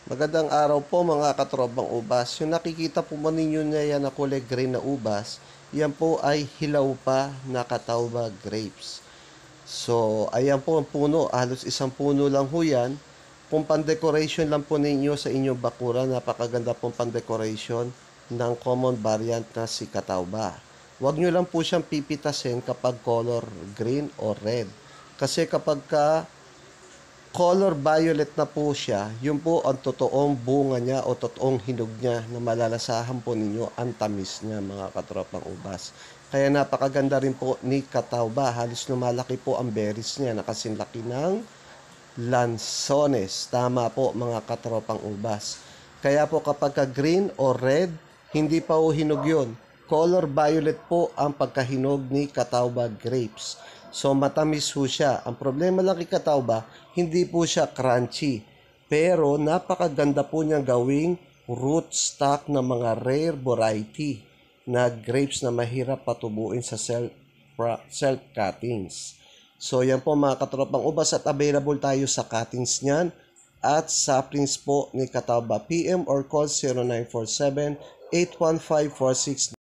Magandang araw po mga katrobang ubas. Yung nakikita po mo ninyo na yan na kulay green na ubas, yan po ay hilaw pa na Catawba grapes. So, ayan po ang puno. Halos isang puno lang ho yan. Kung pan-decoration lang po ninyo sa inyong bakura, napakaganda pong pan-decoration ng common variant na si Catawba. Huwag nyo lang po siyang pipitasin kapag color green o red. Kasi kapag color violet na po siya, yun po ang totoong bunga niya o totoong hinog niya na malalasahan po ninyo ang tamis niya mga katropang ubas. Kaya napakaganda rin po ni Catawba. Halos lumalaki po ang berries niya na kasing laki ng lansones. Tama po mga katropang ubas. Kaya po kapag green o red, hindi pa po hinog yun. Color violet po ang pagkahinog ni Catawba grapes. So matamis po siya. Ang problema lang kay Catawba, hindi po siya crunchy. Pero napakaganda po niyang gawing root stock ng mga rare variety na grapes na mahirap patubuin sa self cuttings. So yan po mga katropang ubas at available tayo sa cuttings niyan at saplings po ni Catawba. PM or call 0947 815 46